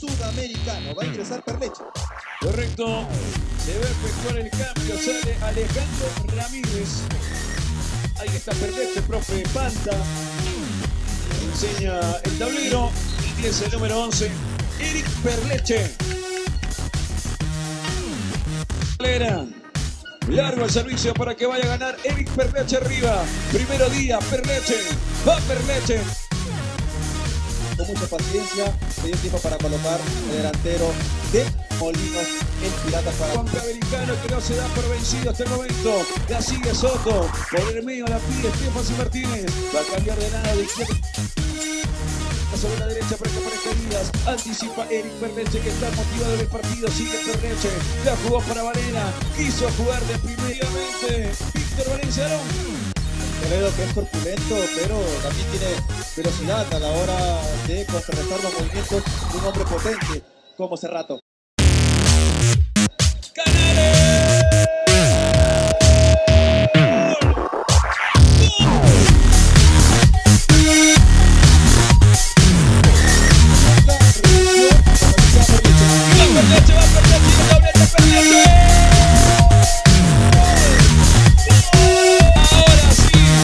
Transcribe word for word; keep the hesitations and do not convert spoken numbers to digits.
sudamericano. Va a ingresar Perleche. Correcto. Se va a efectuar el cambio. Sale Alejandro Ramírez. Ahí está Perleche, profe Panta. Enseña el tablero. Ingresa el número once. Eric Perleche. Largo el servicio para que vaya a ganar Eric Perleche arriba. Primero día, Perleche. Va Perleche. Con mucha paciencia, se dio tiempo para colocar el delantero de Molinos, el pirata para... Juan Americano que no se da por vencido hasta el momento. La sigue Soto. Por el medio la pide Estefan Martínez. Va a cambiar de lado de izquierda sobre la derecha para que aparezca Díaz. Anticipa Eric Perleche que está motivado en el partido. Sigue Perleche. La jugó para Valera. Quiso jugar de primeramente Víctor Valenciano. Toledo, que es corpulento, pero también tiene velocidad a la hora de contrarrestar los movimientos de un hombre potente como Cerrato.